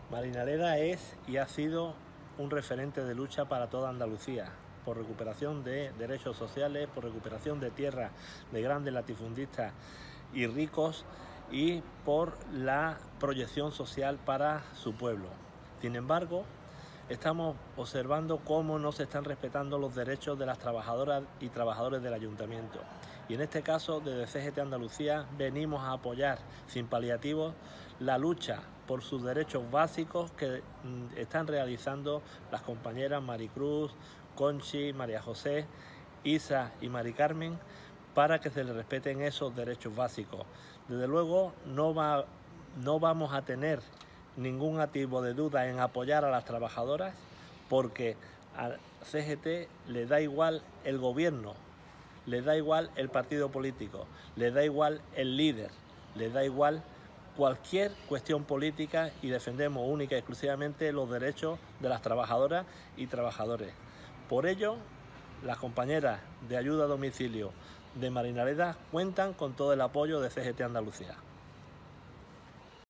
Marinaleda es y ha sido un referente de lucha para toda Andalucía, por recuperación de derechos sociales, por recuperación de tierras de grandes latifundistas y ricos y por la proyección social para su pueblo. Sin embargo, estamos observando cómo no se están respetando los derechos de las trabajadoras y trabajadores del ayuntamiento. Y en este caso, desde CGT Andalucía, venimos a apoyar sin paliativos la lucha por sus derechos básicos que están realizando las compañeras Maricruz, Conchi, María José, Isa y Mari Carmen, para que se les respeten esos derechos básicos. Desde luego no vamos a tener ningún atisbo de duda en apoyar a las trabajadoras, porque a CGT le da igual el gobierno, le da igual el partido político, le da igual el líder, le da igual cualquier cuestión política, y defendemos única y exclusivamente los derechos de las trabajadoras y trabajadores. Por ello, las compañeras de ayuda a domicilio de Marinaleda cuentan con todo el apoyo de CGT Andalucía.